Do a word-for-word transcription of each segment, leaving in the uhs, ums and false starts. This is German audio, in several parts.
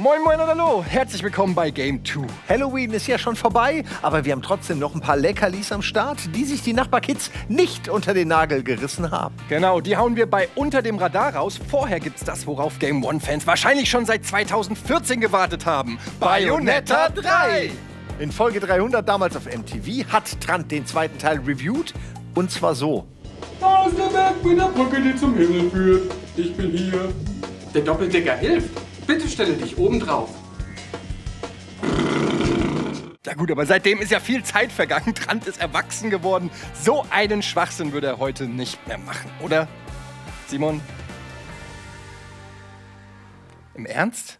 Moin Moin und Hallo, herzlich willkommen bei Game zwei. Halloween ist ja schon vorbei, aber wir haben trotzdem noch ein paar Leckerlis am Start, die sich die Nachbarkids nicht unter den Nagel gerissen haben. Genau, die hauen wir bei Unter dem Radar raus. Vorher gibt's das, worauf Game One-Fans wahrscheinlich schon seit zweitausendvierzehn gewartet haben. Bayonetta drei! In Folge dreihundert, damals auf M T V, hat Trant den zweiten Teil reviewed. Und zwar so. Da ist der Berg mit der Brücke, die zum Himmel führt. Ich bin hier. Der Doppeldecker hilft. Bitte stelle dich oben drauf. Na gut, aber seitdem ist ja viel Zeit vergangen. Trant ist erwachsen geworden. So einen Schwachsinn würde er heute nicht mehr machen, oder? Simon? Im Ernst?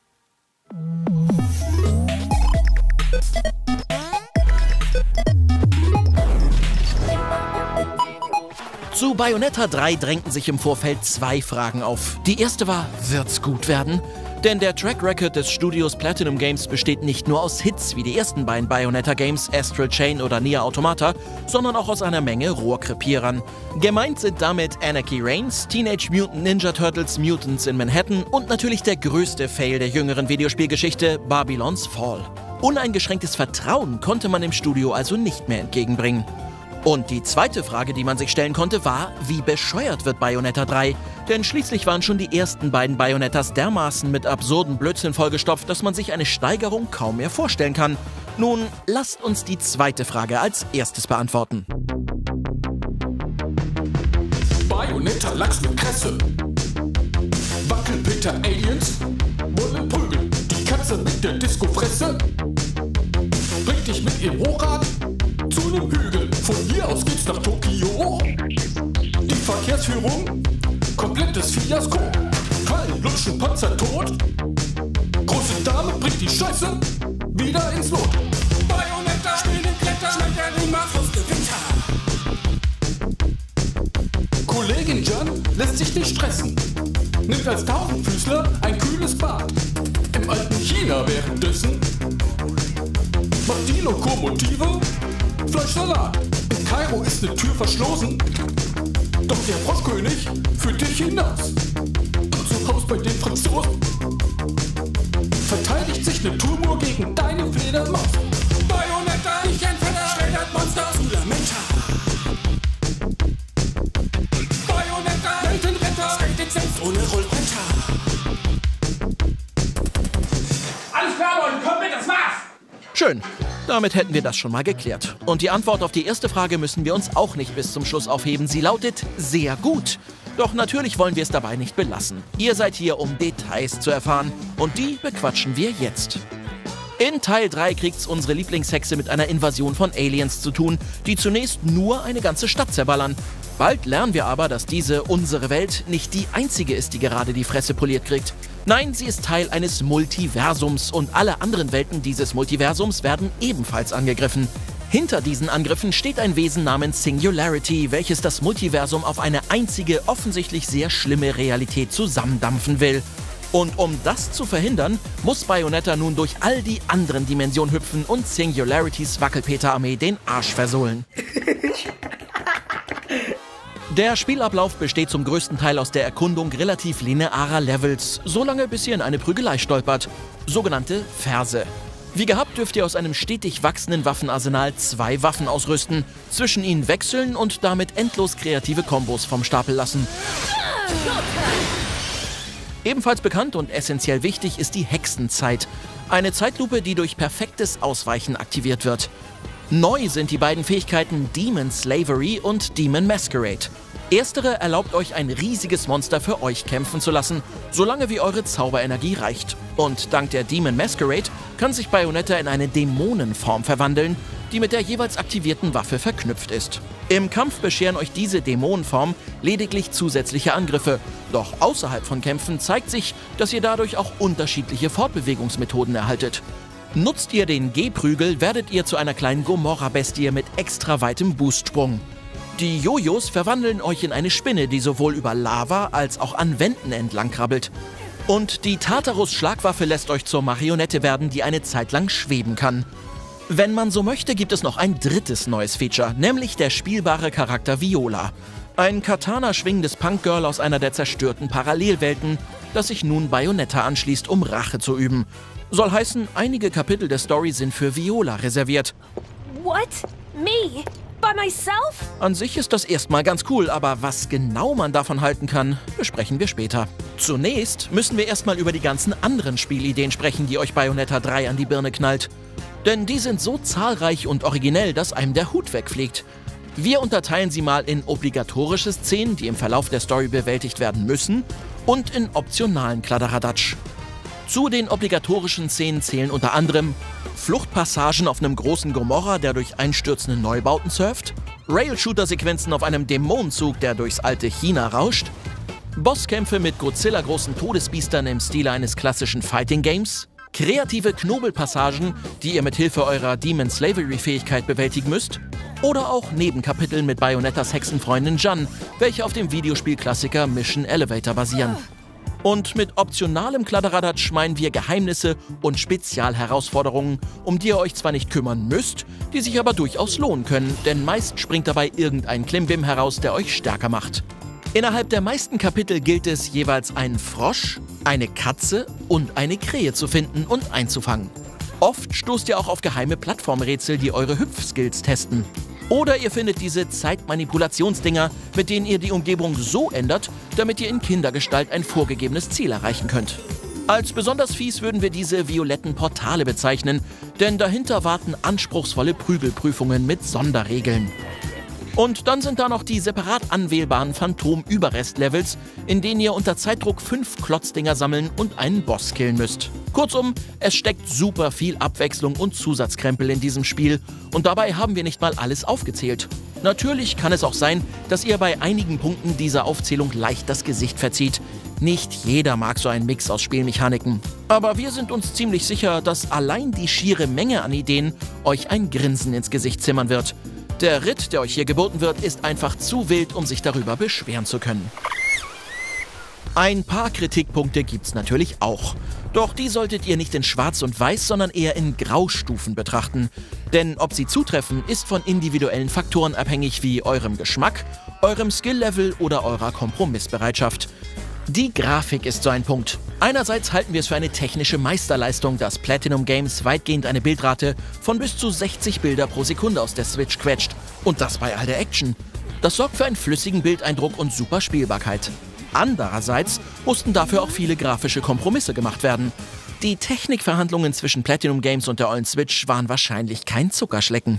Zu Bayonetta drei drängten sich im Vorfeld zwei Fragen auf. Die erste war, wird's gut werden? Denn der Track Record des Studios Platinum Games besteht nicht nur aus Hits wie die ersten beiden Bayonetta-Games, Astral Chain oder Nier Automata, sondern auch aus einer Menge Rohrkrepierern. Gemeint sind damit Anarchy Reigns, Teenage Mutant Ninja Turtles Mutants in Manhattan und natürlich der größte Fail der jüngeren Videospielgeschichte, Babylon's Fall. Uneingeschränktes Vertrauen konnte man dem Studio also nicht mehr entgegenbringen. Und die zweite Frage, die man sich stellen konnte, war, wie bescheuert wird Bayonetta drei? Denn schließlich waren schon die ersten beiden Bayonettas dermaßen mit absurden Blödsinn vollgestopft, dass man sich eine Steigerung kaum mehr vorstellen kann. Nun, lasst uns die zweite Frage als erstes beantworten. Bayonetta Lachs mit Kresse. Wackelpeter Aliens wollen prügeln. Die Katze mit der Disco-Fresse bringt dich mit ihrem Hochrad zu einem Hügel. Von hier aus geht's nach Tokio. Die Verkehrsführung, komplettes Fiasko. Fallen, lutschen, Panzer tot. Große Dame bringt die Scheiße wieder ins Lot. Bayonetta, spielen Kletter, Schmetterling, Machos, Gewitter. Kollegin Jan lässt sich nicht stressen. Nimmt als Tausendfüßler ein kühles Bad. Im alten China währenddessen macht die Lokomotive Fleischsalat. In Kairo ist eine Tür verschlossen, doch der Froschkönig führt dich hinaus. Und zu Haus bei den Franzosen verteidigt sich eine Turmur gegen deine Fledermaus. Bayonetta, ich ein Fetter, schreddert Monster zu Lamenta. Bayonetta, Weltenretter, Skating selbst ohne Rollbretter. Alles klar, Leute, komm mit, das war's! Schön. Damit hätten wir das schon mal geklärt. Und die Antwort auf die erste Frage müssen wir uns auch nicht bis zum Schluss aufheben. Sie lautet sehr gut. Doch natürlich wollen wir es dabei nicht belassen. Ihr seid hier, um Details zu erfahren. Und die bequatschen wir jetzt. In Teil drei kriegt's unsere Lieblingshexe mit einer Invasion von Aliens zu tun, die zunächst nur eine ganze Stadt zerballern. Bald lernen wir aber, dass diese unsere Welt nicht die einzige ist, die gerade die Fresse poliert kriegt. Nein, sie ist Teil eines Multiversums und alle anderen Welten dieses Multiversums werden ebenfalls angegriffen. Hinter diesen Angriffen steht ein Wesen namens Singularity, welches das Multiversum auf eine einzige, offensichtlich sehr schlimme Realität zusammendampfen will. Und um das zu verhindern, muss Bayonetta nun durch all die anderen Dimensionen hüpfen und Singularities Wackelpeter-Armee den Arsch versohlen. Der Spielablauf besteht zum größten Teil aus der Erkundung relativ linearer Levels, solange bis ihr in eine Prügelei stolpert. Sogenannte Verse. Wie gehabt dürft ihr aus einem stetig wachsenden Waffenarsenal zwei Waffen ausrüsten, zwischen ihnen wechseln und damit endlos kreative Kombos vom Stapel lassen. Ebenfalls bekannt und essentiell wichtig ist die Hexenzeit. Eine Zeitlupe, die durch perfektes Ausweichen aktiviert wird. Neu sind die beiden Fähigkeiten Demon Slavery und Demon Masquerade. Erstere erlaubt euch, ein riesiges Monster für euch kämpfen zu lassen, solange wie eure Zauberenergie reicht. Und dank der Demon Masquerade kann sich Bayonetta in eine Dämonenform verwandeln, die mit der jeweils aktivierten Waffe verknüpft ist. Im Kampf bescheren euch diese Dämonenform lediglich zusätzliche Angriffe, doch außerhalb von Kämpfen zeigt sich, dass ihr dadurch auch unterschiedliche Fortbewegungsmethoden erhaltet. Nutzt ihr den G-Prügel, werdet ihr zu einer kleinen Gomorra-Bestie mit extra weitem Boostsprung. Die Jojos verwandeln euch in eine Spinne, die sowohl über Lava als auch an Wänden entlang krabbelt. Und die Tartarus-Schlagwaffe lässt euch zur Marionette werden, die eine Zeit lang schweben kann. Wenn man so möchte, gibt es noch ein drittes neues Feature, nämlich der spielbare Charakter Viola. Ein Katana-schwingendes Punkgirl aus einer der zerstörten Parallelwelten, das sich nun Bayonetta anschließt, um Rache zu üben. Soll heißen, einige Kapitel der Story sind für Viola reserviert. What? Me? By myself? An sich ist das erstmal ganz cool, aber was genau man davon halten kann, besprechen wir später. Zunächst müssen wir erstmal über die ganzen anderen Spielideen sprechen, die euch Bayonetta drei an die Birne knallt. Denn die sind so zahlreich und originell, dass einem der Hut wegfliegt. Wir unterteilen sie mal in obligatorische Szenen, die im Verlauf der Story bewältigt werden müssen, und in optionalen Kladderadatsch. Zu den obligatorischen Szenen zählen unter anderem Fluchtpassagen auf einem großen Gomorra, der durch einstürzende Neubauten surft, Rail-Shooter-Sequenzen auf einem Dämonenzug, der durchs alte China rauscht, Bosskämpfe mit Godzilla-großen Todesbiestern im Stile eines klassischen Fighting-Games, kreative Knobelpassagen, die ihr mit Hilfe eurer Demon Slavery-Fähigkeit bewältigen müsst, oder auch Nebenkapitel mit Bayonettas Hexenfreundin Jeanne, welche auf dem Videospielklassiker Mission Elevator basieren. Und mit optionalem Kladderadatsch meinen wir Geheimnisse und Spezialherausforderungen, um die ihr euch zwar nicht kümmern müsst, die sich aber durchaus lohnen können, denn meist springt dabei irgendein Klimbim heraus, der euch stärker macht. Innerhalb der meisten Kapitel gilt es, jeweils einen Frosch, eine Katze und eine Krähe zu finden und einzufangen. Oft stoßt ihr auch auf geheime Plattformrätsel, die eure Hüpfskills testen. Oder ihr findet diese Zeitmanipulationsdinger, mit denen ihr die Umgebung so ändert, damit ihr in Kindergestalt ein vorgegebenes Ziel erreichen könnt. Als besonders fies würden wir diese violetten Portale bezeichnen, denn dahinter warten anspruchsvolle Prügelprüfungen mit Sonderregeln. Und dann sind da noch die separat anwählbaren Phantom-Überrest-Levels, in denen ihr unter Zeitdruck fünf Klotzdinger sammeln und einen Boss killen müsst. Kurzum, es steckt super viel Abwechslung und Zusatzkrempel in diesem Spiel und dabei haben wir nicht mal alles aufgezählt. Natürlich kann es auch sein, dass ihr bei einigen Punkten dieser Aufzählung leicht das Gesicht verzieht. Nicht jeder mag so einen Mix aus Spielmechaniken. Aber wir sind uns ziemlich sicher, dass allein die schiere Menge an Ideen euch ein Grinsen ins Gesicht zimmern wird. Der Ritt, der euch hier geboten wird, ist einfach zu wild, um sich darüber beschweren zu können. Ein paar Kritikpunkte gibt's natürlich auch. Doch die solltet ihr nicht in Schwarz und Weiß, sondern eher in Graustufen betrachten. Denn ob sie zutreffen, ist von individuellen Faktoren abhängig wie eurem Geschmack, eurem Skill-Level oder eurer Kompromissbereitschaft. Die Grafik ist so ein Punkt. Einerseits halten wir es für eine technische Meisterleistung, dass Platinum Games weitgehend eine Bildrate von bis zu sechzig Bilder pro Sekunde aus der Switch quetscht. Und das bei all der Action. Das sorgt für einen flüssigen Bildeindruck und super Spielbarkeit. Andererseits mussten dafür auch viele grafische Kompromisse gemacht werden. Die Technikverhandlungen zwischen Platinum Games und der ollen Switch waren wahrscheinlich kein Zuckerschlecken.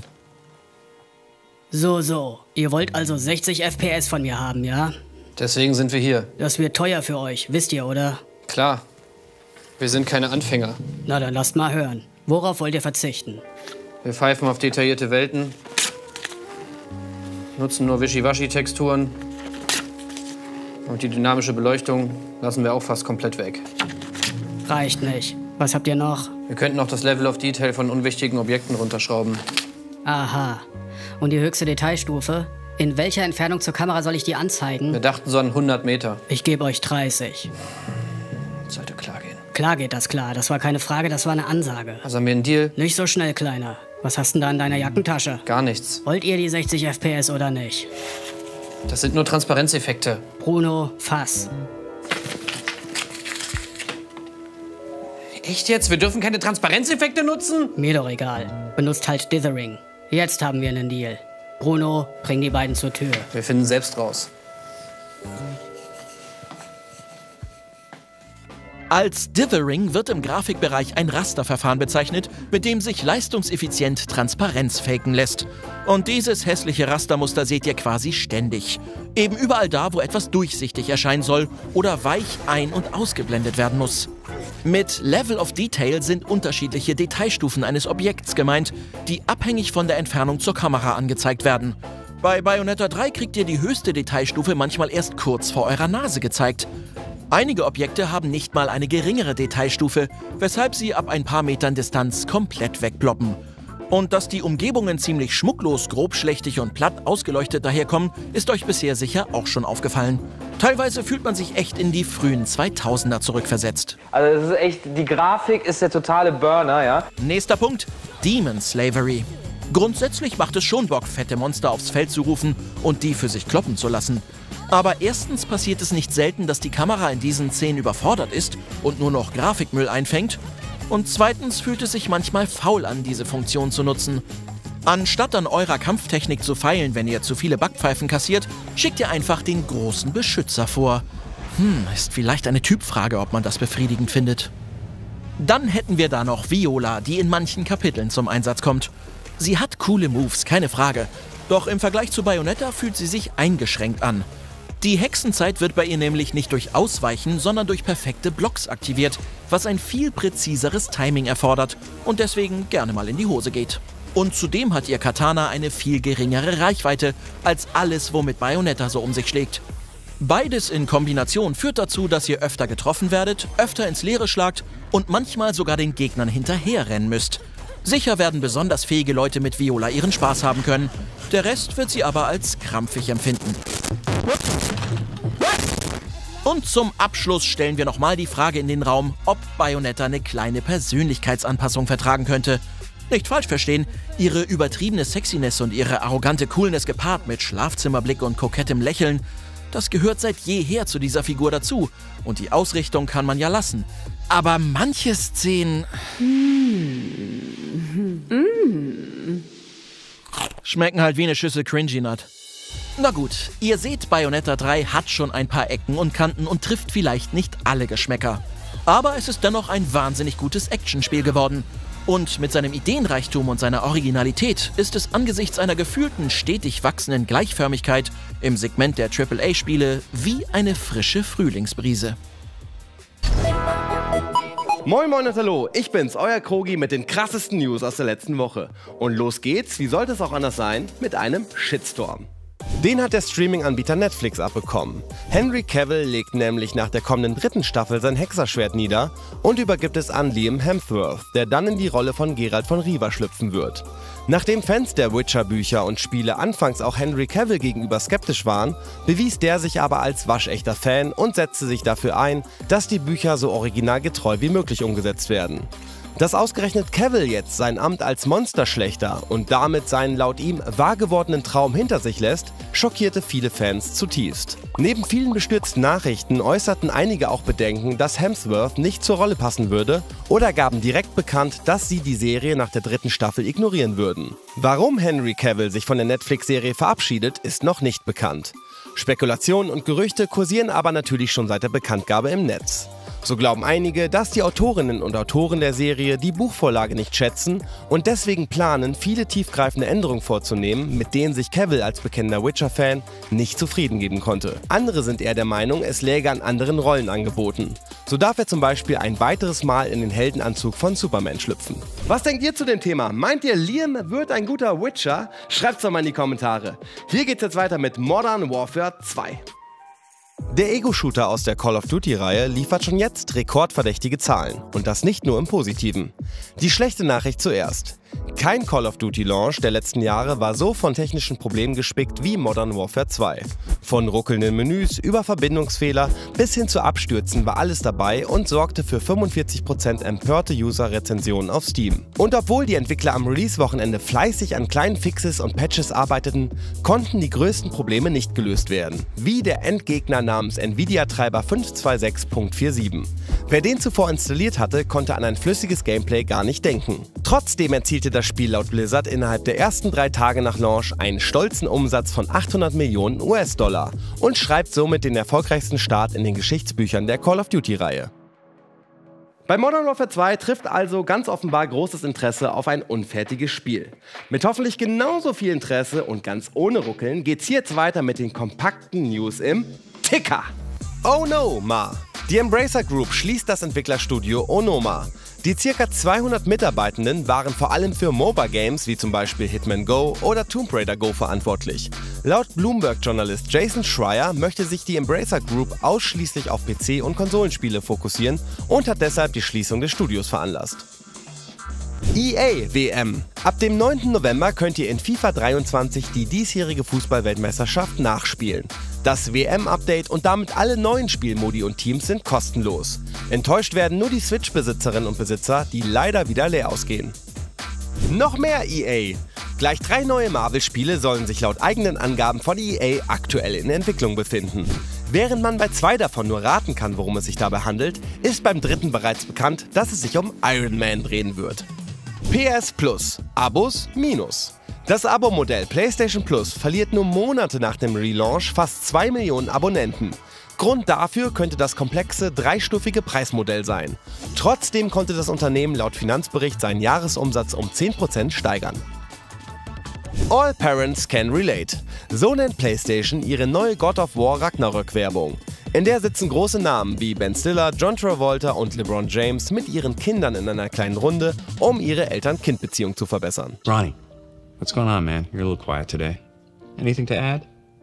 So, so. Ihr wollt also sechzig F P S von mir haben, ja? Deswegen sind wir hier. Das wird teuer für euch, wisst ihr, oder? Klar. Wir sind keine Anfänger. Na, dann lasst mal hören. Worauf wollt ihr verzichten? Wir pfeifen auf detaillierte Welten, nutzen nur Wischiwaschi-Texturen und die dynamische Beleuchtung lassen wir auch fast komplett weg. Reicht nicht. Was habt ihr noch? Wir könnten auch das Level of Detail von unwichtigen Objekten runterschrauben. Aha. Und die höchste Detailstufe? In welcher Entfernung zur Kamera soll ich die anzeigen? Wir dachten so an hundert Meter. Ich gebe euch dreißig. Sollte klar gehen. Klar geht das klar. Das war keine Frage, das war eine Ansage. Also haben wir einen Deal? Nicht so schnell, Kleiner. Was hast denn da in deiner Jackentasche? Gar nichts. Wollt ihr die sechzig F P S oder nicht? Das sind nur Transparenzeffekte. Bruno, fass. Echt jetzt? Wir dürfen keine Transparenzeffekte nutzen? Mir doch egal. Benutzt halt Dithering. Jetzt haben wir einen Deal. Bruno, bring die beiden zur Tür. Wir finden selbst raus. Als Dithering wird im Grafikbereich ein Rasterverfahren bezeichnet, mit dem sich leistungseffizient Transparenz faken lässt. Und dieses hässliche Rastermuster seht ihr quasi ständig. Eben überall da, wo etwas durchsichtig erscheinen soll oder weich ein- und ausgeblendet werden muss. Mit Level of Detail sind unterschiedliche Detailstufen eines Objekts gemeint, die abhängig von der Entfernung zur Kamera angezeigt werden. Bei Bayonetta drei kriegt ihr die höchste Detailstufe manchmal erst kurz vor eurer Nase gezeigt. Einige Objekte haben nicht mal eine geringere Detailstufe, weshalb sie ab ein paar Metern Distanz komplett wegploppen. Und dass die Umgebungen ziemlich schmucklos, grobschlächtig und platt ausgeleuchtet daherkommen, ist euch bisher sicher auch schon aufgefallen. Teilweise fühlt man sich echt in die frühen zweitausender zurückversetzt. Also es ist echt, die Grafik ist der totale Burner, ja. Nächster Punkt, Demon Slavery. Grundsätzlich macht es schon Bock, fette Monster aufs Feld zu rufen und die für sich kloppen zu lassen. Aber erstens passiert es nicht selten, dass die Kamera in diesen Szenen überfordert ist und nur noch Grafikmüll einfängt. Und zweitens fühlt es sich manchmal faul an, diese Funktion zu nutzen. Anstatt an eurer Kampftechnik zu feilen, wenn ihr zu viele Backpfeifen kassiert, schickt ihr einfach den großen Beschützer vor. Hm, ist vielleicht eine Typfrage, ob man das befriedigend findet. Dann hätten wir da noch Viola, die in manchen Kapiteln zum Einsatz kommt. Sie hat coole Moves, keine Frage. Doch im Vergleich zu Bayonetta fühlt sie sich eingeschränkt an. Die Hexenzeit wird bei ihr nämlich nicht durch Ausweichen, sondern durch perfekte Blocks aktiviert, was ein viel präziseres Timing erfordert und deswegen gerne mal in die Hose geht. Und zudem hat ihr Katana eine viel geringere Reichweite als alles, womit Bayonetta so um sich schlägt. Beides in Kombination führt dazu, dass ihr öfter getroffen werdet, öfter ins Leere schlagt und manchmal sogar den Gegnern hinterherrennen müsst. Sicher werden besonders fähige Leute mit Viola ihren Spaß haben können. Der Rest wird sie aber als krampfig empfinden. Und zum Abschluss stellen wir nochmal die Frage in den Raum, ob Bayonetta eine kleine Persönlichkeitsanpassung vertragen könnte. Nicht falsch verstehen, ihre übertriebene Sexiness und ihre arrogante Coolness gepaart mit Schlafzimmerblick und kokettem Lächeln, das gehört seit jeher zu dieser Figur dazu. Und die Ausrichtung kann man ja lassen. Aber manche Szenen schmecken halt wie eine Schüssel Cringy Nut. Na gut, ihr seht, Bayonetta drei hat schon ein paar Ecken und Kanten und trifft vielleicht nicht alle Geschmäcker. Aber es ist dennoch ein wahnsinnig gutes Actionspiel geworden. Und mit seinem Ideenreichtum und seiner Originalität ist es angesichts einer gefühlten, stetig wachsenden Gleichförmigkeit im Segment der Triple A-Spiele wie eine frische Frühlingsbrise. Moin Moin und Hallo, ich bin's, euer Krogi mit den krassesten News aus der letzten Woche. Und los geht's, wie sollte es auch anders sein, mit einem Shitstorm. Den hat der Streaming-Anbieter Netflix abbekommen. Henry Cavill legt nämlich nach der kommenden dritten Staffel sein Hexerschwert nieder und übergibt es an Liam Hemsworth, der dann in die Rolle von Geralt von Riva schlüpfen wird. Nachdem Fans der Witcher-Bücher und Spiele anfangs auch Henry Cavill gegenüber skeptisch waren, bewies der sich aber als waschechter Fan und setzte sich dafür ein, dass die Bücher so originalgetreu wie möglich umgesetzt werden. Dass ausgerechnet Cavill jetzt sein Amt als Monsterschlächter und damit seinen laut ihm wahr gewordenen Traum hinter sich lässt, schockierte viele Fans zutiefst. Neben vielen bestürzten Nachrichten äußerten einige auch Bedenken, dass Hemsworth nicht zur Rolle passen würde oder gaben direkt bekannt, dass sie die Serie nach der dritten Staffel ignorieren würden. Warum Henry Cavill sich von der Netflix-Serie verabschiedet, ist noch nicht bekannt. Spekulationen und Gerüchte kursieren aber natürlich schon seit der Bekanntgabe im Netz. So glauben einige, dass die Autorinnen und Autoren der Serie die Buchvorlage nicht schätzen und deswegen planen, viele tiefgreifende Änderungen vorzunehmen, mit denen sich Cavill als bekennender Witcher-Fan nicht zufrieden geben konnte. Andere sind eher der Meinung, es läge an anderen Rollenangeboten. So darf er zum Beispiel ein weiteres Mal in den Heldenanzug von Superman schlüpfen. Was denkt ihr zu dem Thema? Meint ihr, Liam wird ein guter Witcher? Schreibt's doch mal in die Kommentare. Hier geht's jetzt weiter mit Modern Warfare zwei. Der Ego-Shooter aus der Call of Duty-Reihe liefert schon jetzt rekordverdächtige Zahlen. Und das nicht nur im Positiven. Die schlechte Nachricht zuerst. Kein Call of Duty-Launch der letzten Jahre war so von technischen Problemen gespickt wie Modern Warfare zwei. Von ruckelnden Menüs über Verbindungsfehler bis hin zu Abstürzen war alles dabei und sorgte für fünfundvierzig Prozent empörte User-Rezensionen auf Steam. Und obwohl die Entwickler am Release-Wochenende fleißig an kleinen Fixes und Patches arbeiteten, konnten die größten Probleme nicht gelöst werden. Wie der Endgegner namens Nvidia-Treiber fünf zwei sechs Punkt siebenundvierzig. Wer den zuvor installiert hatte, konnte an ein flüssiges Gameplay gar nicht denken. Trotzdem erzielte das Spiel laut Blizzard innerhalb der ersten drei Tage nach Launch einen stolzen Umsatz von achthundert Millionen U S-Dollar und schreibt somit den erfolgreichsten Start in den Geschichtsbüchern der Call of Duty-Reihe. Bei Modern Warfare zwei trifft also ganz offenbar großes Interesse auf ein unfertiges Spiel. Mit hoffentlich genauso viel Interesse und ganz ohne Ruckeln geht's hier jetzt weiter mit den kompakten News im Ticker. Oh no, Ma! Die Embracer Group schließt das Entwicklerstudio Onoma. Die ca. zweihundert Mitarbeitenden waren vor allem für MOBA-Games wie zum Beispiel Hitman Go oder Tomb Raider Go verantwortlich. Laut Bloomberg-Journalist Jason Schreier möchte sich die Embracer Group ausschließlich auf P C- und Konsolenspiele fokussieren und hat deshalb die Schließung des Studios veranlasst. E A W M. Ab dem neunten November könnt ihr in FIFA dreiundzwanzig die diesjährige Fußball-Weltmeisterschaft nachspielen. Das W M-Update und damit alle neuen Spielmodi und Teams sind kostenlos. Enttäuscht werden nur die Switch-Besitzerinnen und Besitzer, die leider wieder leer ausgehen. Noch mehr E A. Gleich drei neue Marvel-Spiele sollen sich laut eigenen Angaben von E A aktuell in Entwicklung befinden. Während man bei zwei davon nur raten kann, worum es sich dabei handelt, ist beim dritten bereits bekannt, dass es sich um Iron Man drehen wird. P S Plus. Abos minus. Das Abo-Modell PlayStation Plus verliert nur Monate nach dem Relaunch fast zwei Millionen Abonnenten. Grund dafür könnte das komplexe, dreistufige Preismodell sein. Trotzdem konnte das Unternehmen laut Finanzbericht seinen Jahresumsatz um zehn Prozent steigern. All Parents Can Relate. So nennt PlayStation ihre neue God of War Ragnarök-Werbung. In der sitzen große Namen wie Ben Stiller, John Travolta und LeBron James mit ihren Kindern in einer kleinen Runde, um ihre Eltern-Kind-Beziehung zu verbessern. Ronnie, what's going on, man? You're a little quiet today. Anything to add?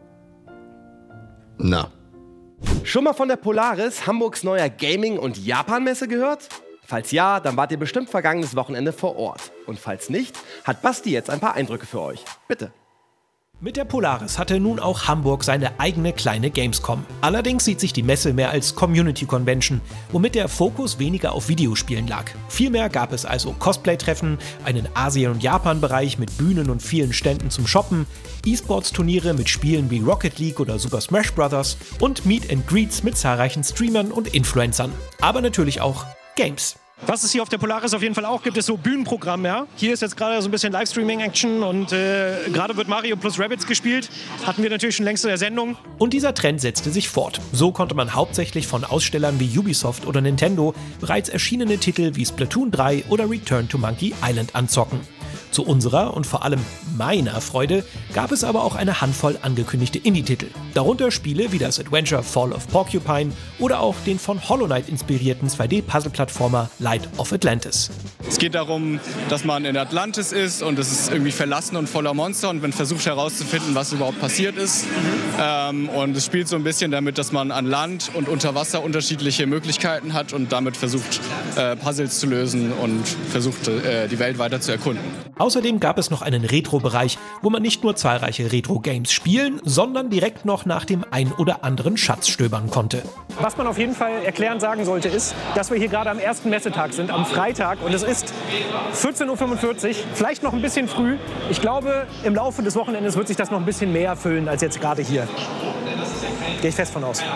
No. Schon mal von der Polaris, Hamburgs neuer Gaming- und Japan-Messe gehört? Falls ja, dann wart ihr bestimmt vergangenes Wochenende vor Ort. Und falls nicht, hat Basti jetzt ein paar Eindrücke für euch. Bitte. Mit der Polaris hatte nun auch Hamburg seine eigene kleine Gamescom. Allerdings sieht sich die Messe mehr als Community Convention, womit der Fokus weniger auf Videospielen lag. Vielmehr gab es also Cosplay-Treffen, einen Asien- und Japan-Bereich mit Bühnen und vielen Ständen zum Shoppen, E-Sports-Turniere mit Spielen wie Rocket League oder Super Smash Bros. Und Meet and Greets mit zahlreichen Streamern und Influencern. Aber natürlich auch Games. Was es hier auf der Polaris auf jeden Fall auch gibt, ist so Bühnenprogramm, ja. Hier ist jetzt gerade so ein bisschen Livestreaming-Action und äh, gerade wird Mario plus Rabbids gespielt. Hatten wir natürlich schon längst in der Sendung. Und dieser Trend setzte sich fort. So konnte man hauptsächlich von Ausstellern wie Ubisoft oder Nintendo bereits erschienene Titel wie Splatoon drei oder Return to Monkey Island anzocken. Zu unserer und vor allem meiner Freude gab es aber auch eine Handvoll angekündigte Indie-Titel. Darunter Spiele wie das Adventure Fall of Porcupine oder auch den von Hollow Knight inspirierten zwei D-Puzzle-Plattformer Light of Atlantis. Es geht darum, dass man in Atlantis ist und es ist irgendwie verlassen und voller Monster und man versucht herauszufinden, was überhaupt passiert ist. Ähm, und es spielt so ein bisschen damit, dass man an Land und unter Wasser unterschiedliche Möglichkeiten hat und damit versucht, äh, Puzzles zu lösen und versucht, äh, die Welt weiter zu erkunden. Außerdem gab es noch einen Retro-Bereich, wo man nicht nur zahlreiche Retro-Games spielen, sondern direkt noch nach dem ein oder anderen Schatz stöbern konnte. Was man auf jeden Fall erklärend sagen sollte, ist, dass wir hier gerade am ersten Messetag sind, am Freitag. Und es ist vierzehn Uhr fünfundvierzig, vielleicht noch ein bisschen früh. Ich glaube, im Laufe des Wochenendes wird sich das noch ein bisschen mehr füllen als jetzt gerade hier. Gehe ich fest von aus.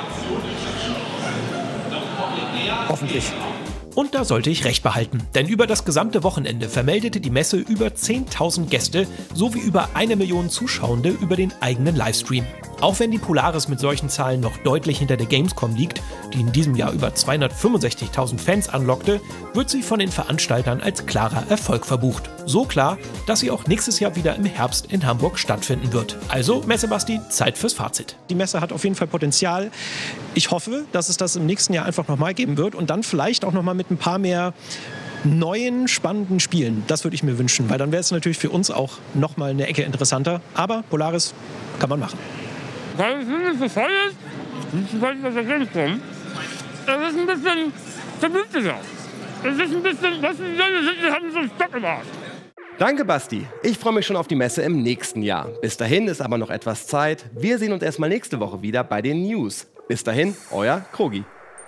Hoffentlich. Und da sollte ich recht behalten, denn über das gesamte Wochenende vermeldete die Messe über zehntausend Gäste sowie über eine Million Zuschauende über den eigenen Livestream. Auch wenn die Polaris mit solchen Zahlen noch deutlich hinter der Gamescom liegt, die in diesem Jahr über zweihundertfünfundsechzigtausend Fans anlockte, wird sie von den Veranstaltern als klarer Erfolg verbucht. So klar, dass sie auch nächstes Jahr wieder im Herbst in Hamburg stattfinden wird. Also, Messe Basti, Zeit fürs Fazit. Die Messe hat auf jeden Fall Potenzial. Ich hoffe, dass es das im nächsten Jahr einfach nochmal geben wird und dann vielleicht auch nochmal mit ein paar mehr neuen, spannenden Spielen. Das würde ich mir wünschen, weil dann wäre es natürlich für uns auch nochmal eine Ecke interessanter. Aber Polaris kann man machen. Weil es nicht so voll ist, weil ich das Ergebnis komme. Es ist ein bisschen vernünftiger. Es ist ein bisschen, was wir haben so einen Stock im Arsch. Danke, Basti. Ich freue mich schon auf die Messe im nächsten Jahr. Bis dahin ist aber noch etwas Zeit. Wir sehen uns erstmal nächste Woche wieder bei den News. Bis dahin, euer Krogi.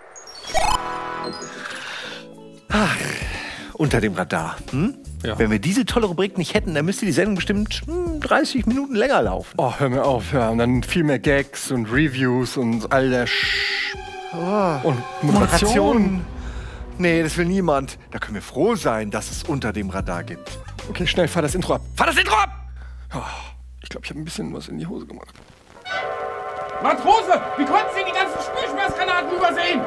Ach, unter dem Radar. Hm? Ja. Wenn wir diese tolle Rubrik nicht hätten, dann müsste die Sendung bestimmt hm, dreißig Minuten länger laufen. Oh, hör mir auf, ja. Und dann viel mehr Gags und Reviews und all der Sch... Oh. Und Moderation. Nee, das will niemand. Da können wir froh sein, dass es unter dem Radar gibt. Okay, schnell, fahr das Intro ab. Fahr das Intro ab! Oh, ich glaube, ich habe ein bisschen was in die Hose gemacht. Matrose, wie konnten Sie die ganzen Spielschmerzgranaten übersehen?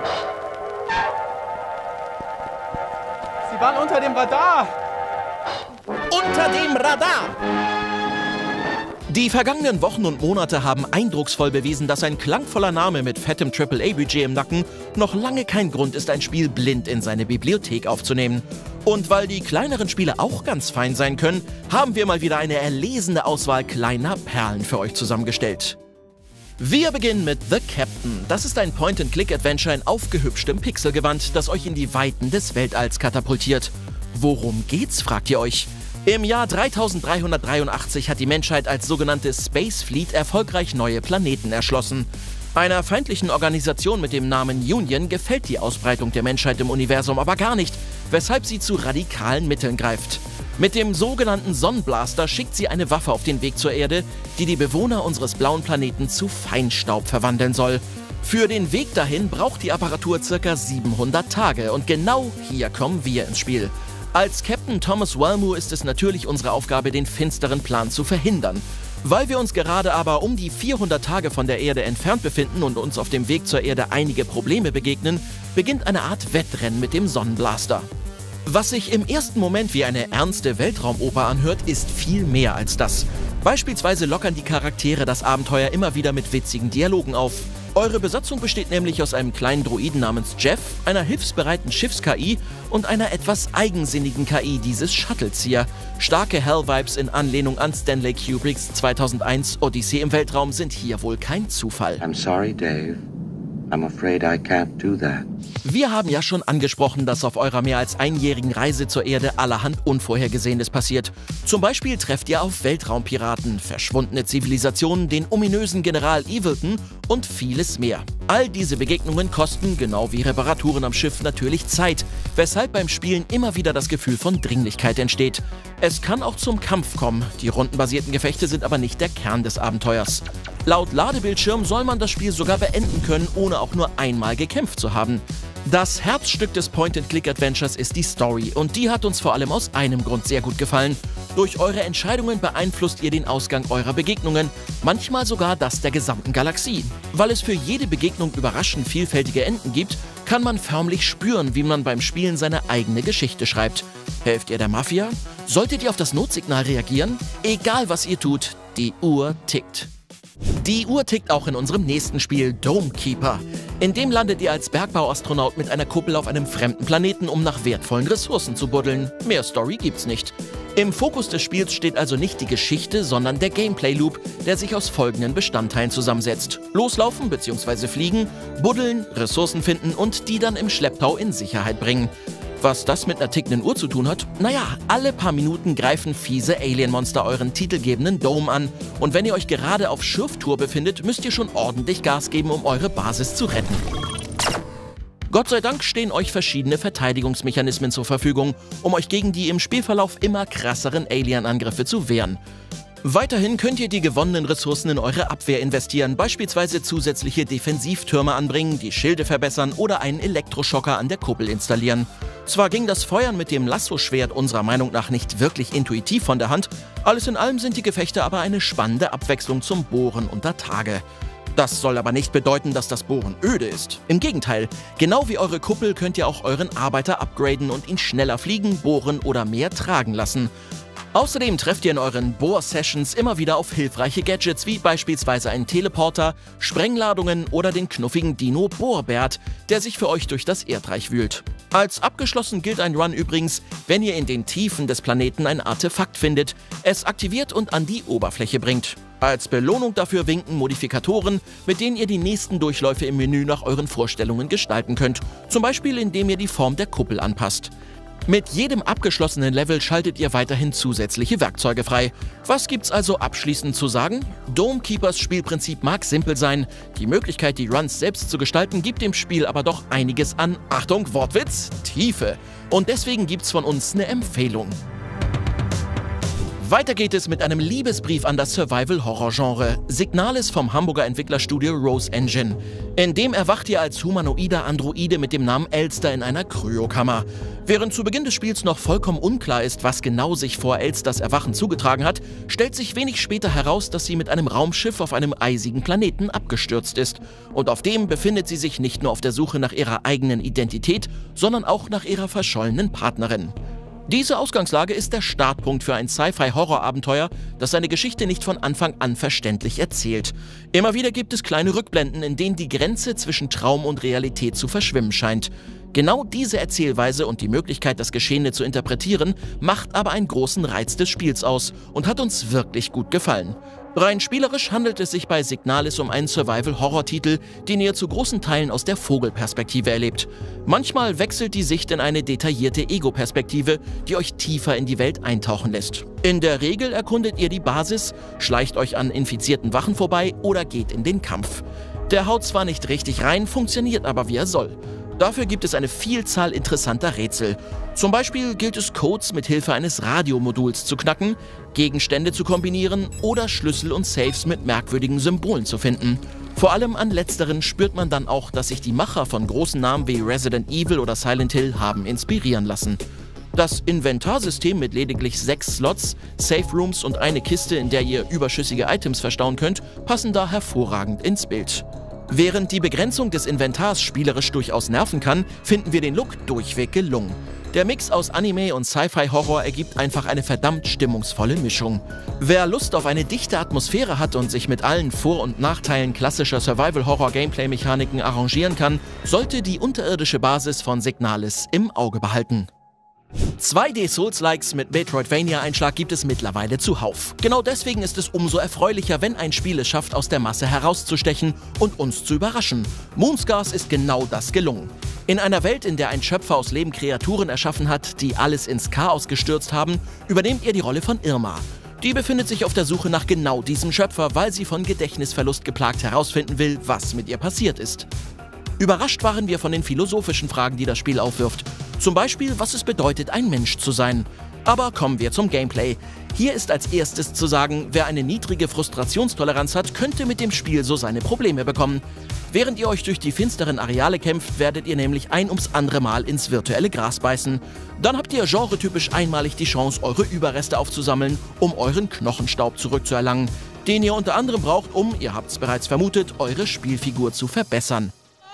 Sie waren unter dem Radar. Unter dem Radar! Die vergangenen Wochen und Monate haben eindrucksvoll bewiesen, dass ein klangvoller Name mit fettem Triple A-Budget im Nacken noch lange kein Grund ist, ein Spiel blind in seine Bibliothek aufzunehmen. Und weil die kleineren Spiele auch ganz fein sein können, haben wir mal wieder eine erlesene Auswahl kleiner Perlen für euch zusammengestellt. Wir beginnen mit The Captain. Das ist ein Point-and-Click-Adventure in aufgehübschtem Pixelgewand, das euch in die Weiten des Weltalls katapultiert. Worum geht's, fragt ihr euch? Im Jahr dreitausenddreihundertdreiundachtzig hat die Menschheit als sogenannte Space Fleet erfolgreich neue Planeten erschlossen. Einer feindlichen Organisation mit dem Namen Union gefällt die Ausbreitung der Menschheit im Universum aber gar nicht, weshalb sie zu radikalen Mitteln greift. Mit dem sogenannten Sonnenblaster schickt sie eine Waffe auf den Weg zur Erde, die die Bewohner unseres blauen Planeten zu Feinstaub verwandeln soll. Für den Weg dahin braucht die Apparatur ca. siebenhundert Tage und genau hier kommen wir ins Spiel. Als Captain Thomas Walmu ist es natürlich unsere Aufgabe, den finsteren Plan zu verhindern. Weil wir uns gerade aber um die vierhundert Tage von der Erde entfernt befinden und uns auf dem Weg zur Erde einige Probleme begegnen, beginnt eine Art Wettrennen mit dem Sonnenblaster. Was sich im ersten Moment wie eine ernste Weltraumoper anhört, ist viel mehr als das. Beispielsweise lockern die Charaktere das Abenteuer immer wieder mit witzigen Dialogen auf. Eure Besatzung besteht nämlich aus einem kleinen Droiden namens Jeff, einer hilfsbereiten Schiffs-K I und einer etwas eigensinnigen K I dieses Shuttles hier. Starke Hell-Vibes in Anlehnung an Stanley Kubricks zweitausendeins Odyssee im Weltraum sind hier wohl kein Zufall. I'm sorry, Dave. I'm afraid I can't do that. Wir haben ja schon angesprochen, dass auf eurer mehr als einjährigen Reise zur Erde allerhand Unvorhergesehenes passiert. Zum Beispiel trefft ihr auf Weltraumpiraten, verschwundene Zivilisationen, den ominösen General Evilton und vieles mehr. All diese Begegnungen kosten, genau wie Reparaturen am Schiff, natürlich Zeit, weshalb beim Spielen immer wieder das Gefühl von Dringlichkeit entsteht. Es kann auch zum Kampf kommen, die rundenbasierten Gefechte sind aber nicht der Kern des Abenteuers. Laut Ladebildschirm soll man das Spiel sogar beenden können, ohne auch nur einmal gekämpft zu haben. Das Herzstück des Point-and-Click-Adventures ist die Story und die hat uns vor allem aus einem Grund sehr gut gefallen. Durch eure Entscheidungen beeinflusst ihr den Ausgang eurer Begegnungen, manchmal sogar das der gesamten Galaxie. Weil es für jede Begegnung überraschend vielfältige Enden gibt, kann man förmlich spüren, wie man beim Spielen seine eigene Geschichte schreibt. Helft ihr der Mafia? Solltet ihr auf das Notsignal reagieren? Egal was ihr tut, die Uhr tickt. Die Uhr tickt auch in unserem nächsten Spiel Dome Keeper. In dem landet ihr als Bergbauastronaut mit einer Kuppel auf einem fremden Planeten, um nach wertvollen Ressourcen zu buddeln. Mehr Story gibt's nicht. Im Fokus des Spiels steht also nicht die Geschichte, sondern der Gameplay-Loop, der sich aus folgenden Bestandteilen zusammensetzt. Loslaufen bzw. fliegen, buddeln, Ressourcen finden und die dann im Schlepptau in Sicherheit bringen. Was das mit einer tickenden Uhr zu tun hat? Naja, alle paar Minuten greifen fiese Alien-Monster euren titelgebenden Dome an. Und wenn ihr euch gerade auf Schürftour befindet, müsst ihr schon ordentlich Gas geben, um eure Basis zu retten. Gott sei Dank stehen euch verschiedene Verteidigungsmechanismen zur Verfügung, um euch gegen die im Spielverlauf immer krasseren Alien-Angriffe zu wehren. Weiterhin könnt ihr die gewonnenen Ressourcen in eure Abwehr investieren, beispielsweise zusätzliche Defensivtürme anbringen, die Schilde verbessern oder einen Elektroschocker an der Kuppel installieren. Zwar ging das Feuern mit dem Lassoschwert unserer Meinung nach nicht wirklich intuitiv von der Hand, alles in allem sind die Gefechte aber eine spannende Abwechslung zum Bohren unter Tage. Das soll aber nicht bedeuten, dass das Bohren öde ist. Im Gegenteil, genau wie eure Kuppel könnt ihr auch euren Arbeiter upgraden und ihn schneller fliegen, bohren oder mehr tragen lassen. Außerdem trefft ihr in euren Bohr-Sessions immer wieder auf hilfreiche Gadgets wie beispielsweise einen Teleporter, Sprengladungen oder den knuffigen Dino Bohrbert, der sich für euch durch das Erdreich wühlt. Als abgeschlossen gilt ein Run übrigens, wenn ihr in den Tiefen des Planeten ein Artefakt findet, es aktiviert und an die Oberfläche bringt. Als Belohnung dafür winken Modifikatoren, mit denen ihr die nächsten Durchläufe im Menü nach euren Vorstellungen gestalten könnt, zum Beispiel indem ihr die Form der Kuppel anpasst. Mit jedem abgeschlossenen Level schaltet ihr weiterhin zusätzliche Werkzeuge frei. Was gibt's also abschließend zu sagen? Dome Keepers Spielprinzip mag simpel sein, die Möglichkeit, die Runs selbst zu gestalten, gibt dem Spiel aber doch einiges an, Achtung, Wortwitz, Tiefe. Und deswegen gibt's von uns eine Empfehlung. Weiter geht es mit einem Liebesbrief an das Survival-Horror-Genre. Signalis vom Hamburger Entwicklerstudio Rose Engine. In dem erwacht ihr als humanoider Androide mit dem Namen Elster in einer Kryokammer. Während zu Beginn des Spiels noch vollkommen unklar ist, was genau sich vor Elsters Erwachen zugetragen hat, stellt sich wenig später heraus, dass sie mit einem Raumschiff auf einem eisigen Planeten abgestürzt ist. Und auf dem befindet sie sich nicht nur auf der Suche nach ihrer eigenen Identität, sondern auch nach ihrer verschollenen Partnerin. Diese Ausgangslage ist der Startpunkt für ein Sci-Fi-Horror-Abenteuer, das seine Geschichte nicht von Anfang an verständlich erzählt. Immer wieder gibt es kleine Rückblenden, in denen die Grenze zwischen Traum und Realität zu verschwimmen scheint. Genau diese Erzählweise und die Möglichkeit, das Geschehene zu interpretieren, macht aber einen großen Reiz des Spiels aus und hat uns wirklich gut gefallen. Rein spielerisch handelt es sich bei Signalis um einen Survival-Horror-Titel, den ihr zu großen Teilen aus der Vogelperspektive erlebt. Manchmal wechselt die Sicht in eine detaillierte Ego-Perspektive, die euch tiefer in die Welt eintauchen lässt. In der Regel erkundet ihr die Basis, schleicht euch an infizierten Wachen vorbei oder geht in den Kampf. Der haut zwar nicht richtig rein, funktioniert aber wie er soll. Dafür gibt es eine Vielzahl interessanter Rätsel. Zum Beispiel gilt es, Codes mit Hilfe eines Radiomoduls zu knacken, Gegenstände zu kombinieren oder Schlüssel und Safes mit merkwürdigen Symbolen zu finden. Vor allem an letzteren spürt man dann auch, dass sich die Macher von großen Namen wie Resident Evil oder Silent Hill haben inspirieren lassen. Das Inventarsystem mit lediglich sechs Slots, Safe Rooms und eine Kiste, in der ihr überschüssige Items verstauen könnt, passen da hervorragend ins Bild. Während die Begrenzung des Inventars spielerisch durchaus nerven kann, finden wir den Look durchweg gelungen. Der Mix aus Anime und Sci-Fi-Horror ergibt einfach eine verdammt stimmungsvolle Mischung. Wer Lust auf eine dichte Atmosphäre hat und sich mit allen Vor- und Nachteilen klassischer Survival-Horror-Gameplay-Mechaniken arrangieren kann, sollte die unterirdische Basis von Signalis im Auge behalten. zwei D Souls-Likes mit Metroidvania-Einschlag gibt es mittlerweile zuhauf. Genau deswegen ist es umso erfreulicher, wenn ein Spiel es schafft, aus der Masse herauszustechen und uns zu überraschen. Moonscars ist genau das gelungen. In einer Welt, in der ein Schöpfer aus Leben Kreaturen erschaffen hat, die alles ins Chaos gestürzt haben, übernehmt ihr die Rolle von Irma. Die befindet sich auf der Suche nach genau diesem Schöpfer, weil sie von Gedächtnisverlust geplagt herausfinden will, was mit ihr passiert ist. Überrascht waren wir von den philosophischen Fragen, die das Spiel aufwirft. Zum Beispiel, was es bedeutet, ein Mensch zu sein. Aber kommen wir zum Gameplay. Hier ist als erstes zu sagen, wer eine niedrige Frustrationstoleranz hat, könnte mit dem Spiel so seine Probleme bekommen. Während ihr euch durch die finsteren Areale kämpft, werdet ihr nämlich ein ums andere Mal ins virtuelle Gras beißen. Dann habt ihr genretypisch einmalig die Chance, eure Überreste aufzusammeln, um euren Knochenstaub zurückzuerlangen, den ihr unter anderem braucht, um, ihr habt's bereits vermutet, eure Spielfigur zu verbessern.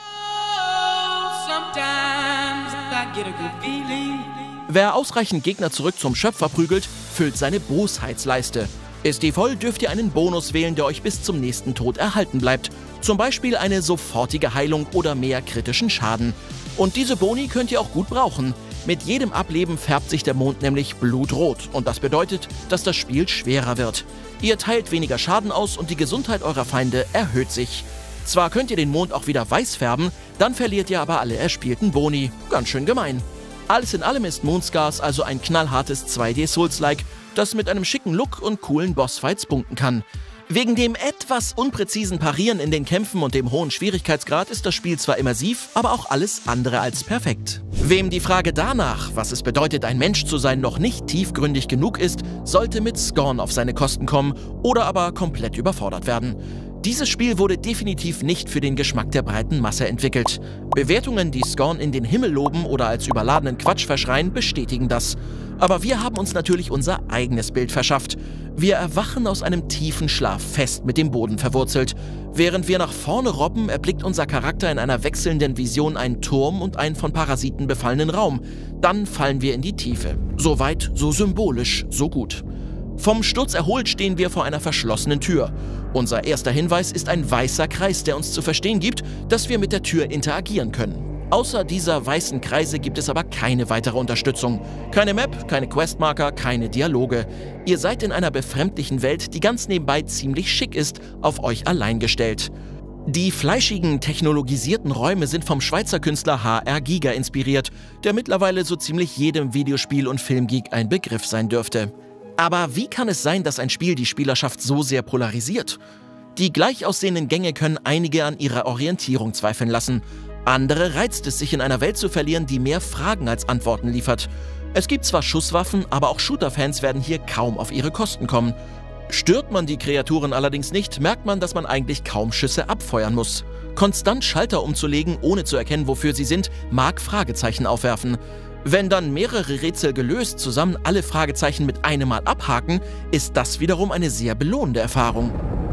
Wer ausreichend Gegner zurück zum Schöpfer prügelt, füllt seine Bosheitsleiste. Ist die voll, dürft ihr einen Bonus wählen, der euch bis zum nächsten Tod erhalten bleibt. Zum Beispiel eine sofortige Heilung oder mehr kritischen Schaden. Und diese Boni könnt ihr auch gut brauchen. Mit jedem Ableben färbt sich der Mond nämlich blutrot und das bedeutet, dass das Spiel schwerer wird. Ihr teilt weniger Schaden aus und die Gesundheit eurer Feinde erhöht sich. Zwar könnt ihr den Mond auch wieder weiß färben, dann verliert ihr aber alle erspielten Boni. Ganz schön gemein. Alles in allem ist Moonscars also ein knallhartes zwei D Souls-like, das mit einem schicken Look und coolen Bossfights punkten kann. Wegen dem etwas unpräzisen Parieren in den Kämpfen und dem hohen Schwierigkeitsgrad ist das Spiel zwar immersiv, aber auch alles andere als perfekt. Wem die Frage danach, was es bedeutet, ein Mensch zu sein, noch nicht tiefgründig genug ist, sollte mit Scorn auf seine Kosten kommen oder aber komplett überfordert werden. Dieses Spiel wurde definitiv nicht für den Geschmack der breiten Masse entwickelt. Bewertungen, die Scorn in den Himmel loben oder als überladenen Quatsch verschreien, bestätigen das. Aber wir haben uns natürlich unser eigenes Bild verschafft. Wir erwachen aus einem tiefen Schlaf, fest mit dem Boden verwurzelt. Während wir nach vorne robben, erblickt unser Charakter in einer wechselnden Vision einen Turm und einen von Parasiten befallenen Raum. Dann fallen wir in die Tiefe. So weit, so symbolisch, so gut. Vom Sturz erholt stehen wir vor einer verschlossenen Tür. Unser erster Hinweis ist ein weißer Kreis, der uns zu verstehen gibt, dass wir mit der Tür interagieren können. Außer dieser weißen Kreise gibt es aber keine weitere Unterstützung. Keine Map, keine Questmarker, keine Dialoge. Ihr seid in einer befremdlichen Welt, die ganz nebenbei ziemlich schick ist, auf euch allein gestellt. Die fleischigen, technologisierten Räume sind vom Schweizer Künstler H R Giger inspiriert, der mittlerweile so ziemlich jedem Videospiel- und Filmgeek ein Begriff sein dürfte. Aber wie kann es sein, dass ein Spiel die Spielerschaft so sehr polarisiert? Die gleich aussehenden Gänge können einige an ihrer Orientierung zweifeln lassen. Andere reizt es, sich in einer Welt zu verlieren, die mehr Fragen als Antworten liefert. Es gibt zwar Schusswaffen, aber auch Shooter-Fans werden hier kaum auf ihre Kosten kommen. Stört man die Kreaturen allerdings nicht, merkt man, dass man eigentlich kaum Schüsse abfeuern muss. Konstant Schalter umzulegen, ohne zu erkennen, wofür sie sind, mag Fragezeichen aufwerfen. Wenn dann mehrere Rätsel gelöst zusammen alle Fragezeichen mit einem Mal abhaken, ist das wiederum eine sehr belohnende Erfahrung.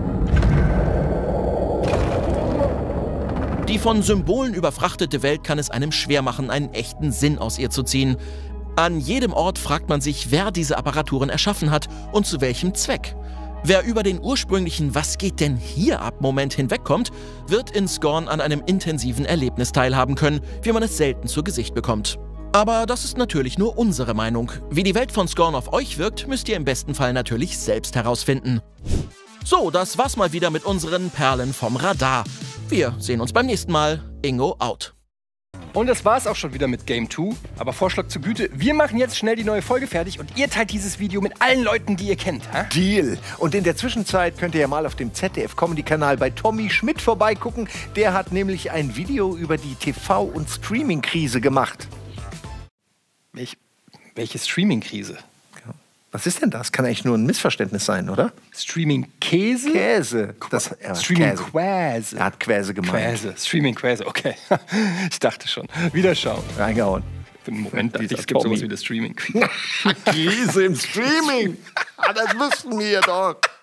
Die von Symbolen überfrachtete Welt kann es einem schwer machen, einen echten Sinn aus ihr zu ziehen. An jedem Ort fragt man sich, wer diese Apparaturen erschaffen hat und zu welchem Zweck. Wer über den ursprünglichen „Was geht denn hier ab“ Moment hinwegkommt, wird in Scorn an einem intensiven Erlebnis teilhaben können, wie man es selten zu Gesicht bekommt. Aber das ist natürlich nur unsere Meinung. Wie die Welt von Scorn auf euch wirkt, müsst ihr im besten Fall natürlich selbst herausfinden. So, das war's mal wieder mit unseren Perlen vom Radar. Wir sehen uns beim nächsten Mal. Ingo out. Und das war's auch schon wieder mit Game zwei. Aber Vorschlag zur Güte, wir machen jetzt schnell die neue Folge fertig und ihr teilt dieses Video mit allen Leuten, die ihr kennt. Ha? Deal. Und in der Zwischenzeit könnt ihr ja mal auf dem Z D F-Comedy-Kanal bei Tommy Schmidt vorbeigucken. Der hat nämlich ein Video über die T V- und Streaming-Krise gemacht. Welch, welche Streaming-Krise? Was ist denn das? Kann eigentlich nur ein Missverständnis sein, oder? Streaming-Käse? Käse. Das, ja, Streaming-Quäse. Er hat Quäse gemeint. Quäse. Streaming-Quäse, okay. Ich dachte schon. Wiederschauen. Reingehauen. Für einen Moment, es gibt sowas wie eine Streaming-Krise. Krise im Streaming. Ah, das wüssten wir doch.